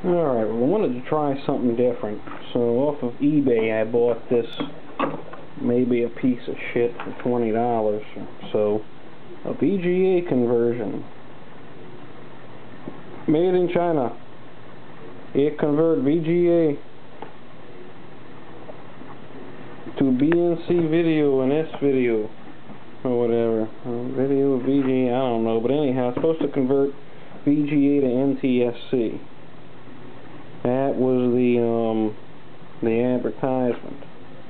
Alright, well, I wanted to try something different. So off of eBay I bought this, maybe a piece of shit for $20 or so. A VGA conversion. Made in China. It convert VGA to BNC video and S video. Or whatever. Video, VGA, I don't know. But anyhow, it's supposed to convert VGA to NTSC. That was the advertisement.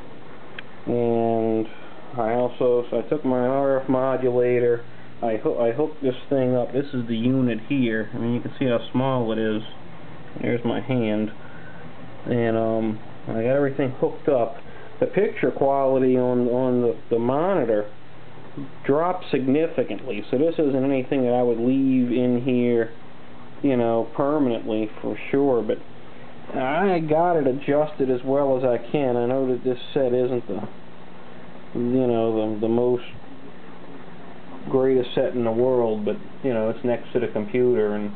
And so I took my RF modulator, I hooked this thing up. This is the unit here. I mean, you can see how small it is. There's my hand. And I got everything hooked up. The picture quality on the monitor dropped significantly, so this isn't anything that I would leave in here, you know, permanently for sure, but I got it adjusted as well as I can. I know that this set isn't the, you know, the most greatest set in the world, but, you know, it's next to the computer, and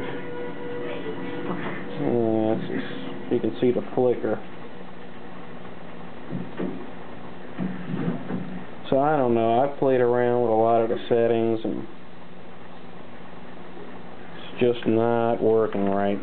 you can see the flicker. So I don't know, I've played around with a lot of the settings and it's just not working right.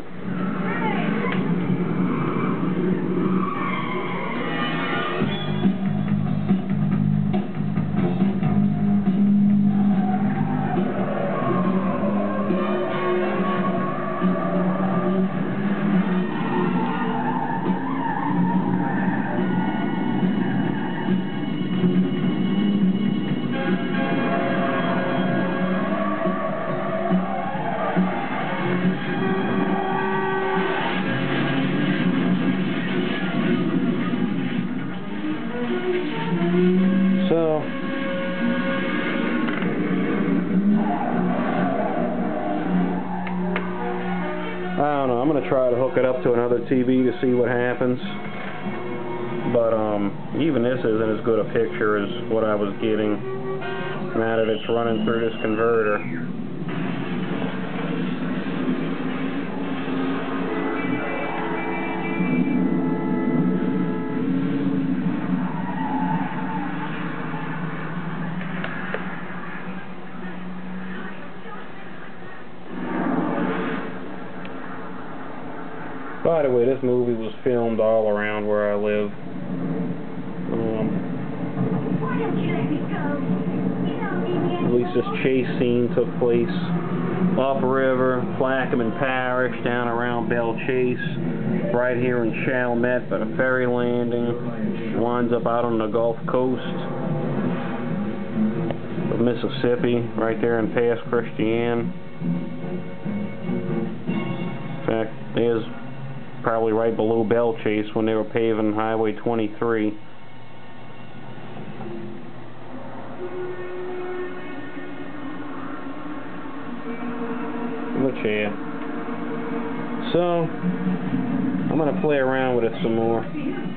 So, I don't know, I'm going to try to hook it up to another TV to see what happens, but even this isn't as good a picture as what I was getting now that it's running through this converter. By the way, this movie was filmed all around where I live. At least this chase scene took place upriver, Plaquemine Parish, down around Belle Chase, right here in Chalmette by the ferry landing, winds up out on the Gulf Coast of Mississippi, right there in Pass Christian. In fact, there's probably right below Belle Chase when they were paving Highway 23. Look here. So, I'm going to play around with it some more.